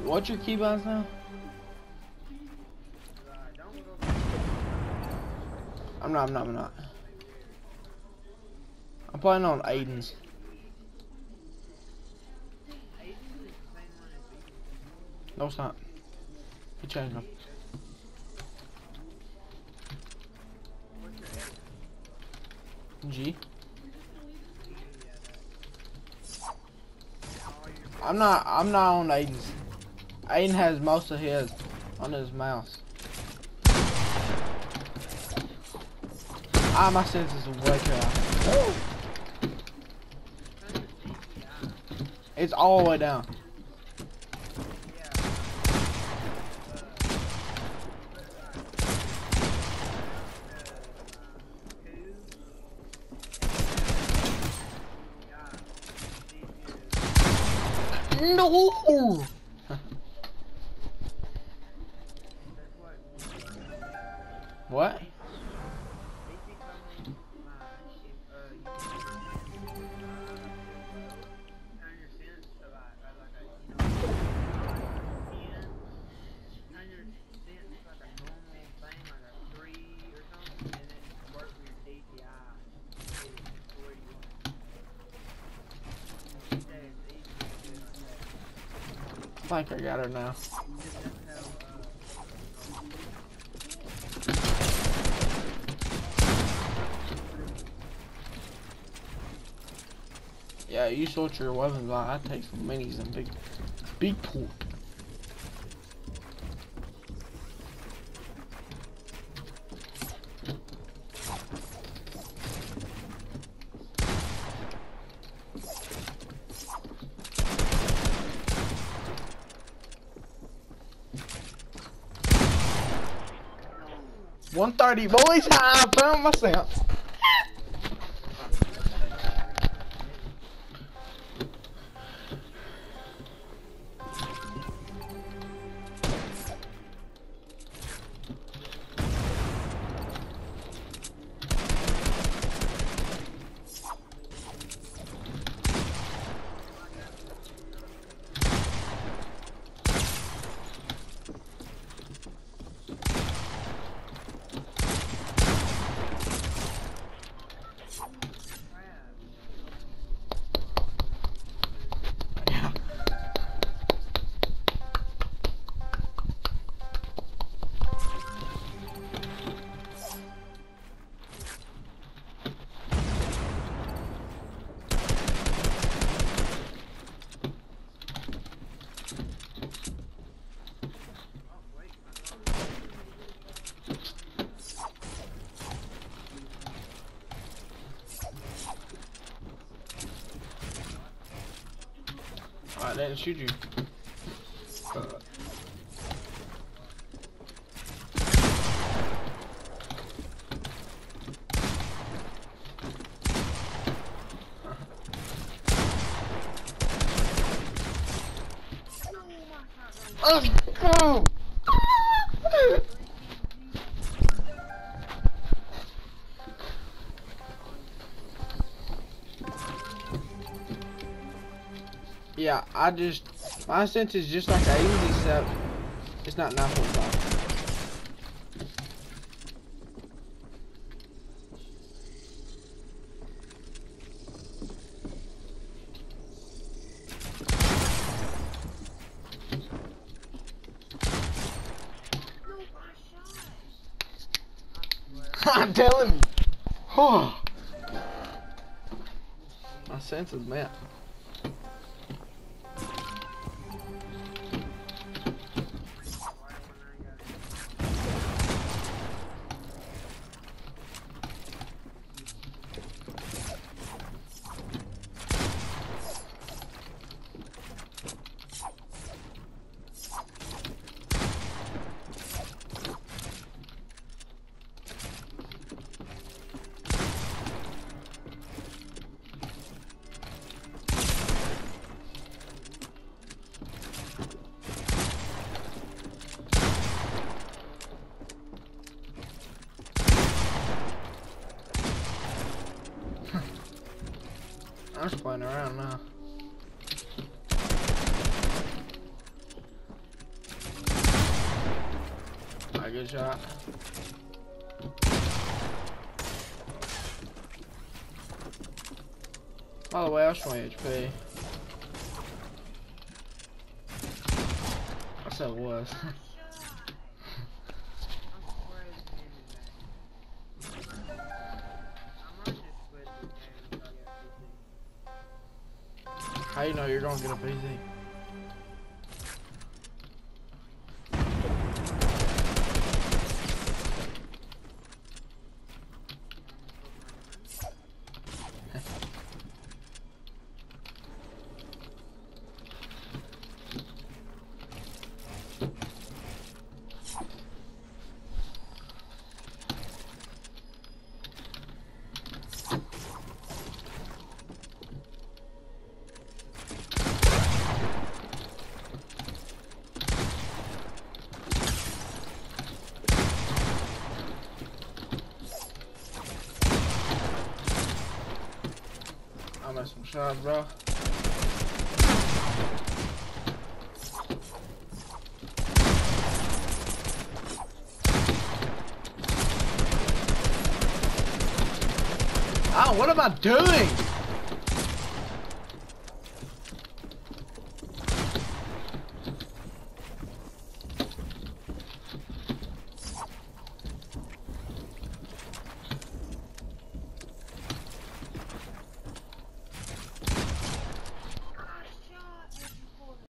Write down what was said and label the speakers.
Speaker 1: What's your keybinds now? I'm not. I'm playing on Aiden's. No, it's not. He changed them. G. I'm not on Aiden's. Aiden has most of his on his mouse. Ah, my senses are way too high. It's all the way down. No! What? I think I got her now. Yeah, you sort your weapons out. I take some minis and big pool. $130, boys. I found myself. I didn't shoot you. Let's go! Yeah, my sense is just like I usually set. It's not 9.5. I'm telling you. Oh. My senses, man. I'm just playing around now. good shot. By the way, I was 20 HP. I said it was. How you know you're gonna get a PC? I missed some shots, bro. Oh, what am I doing?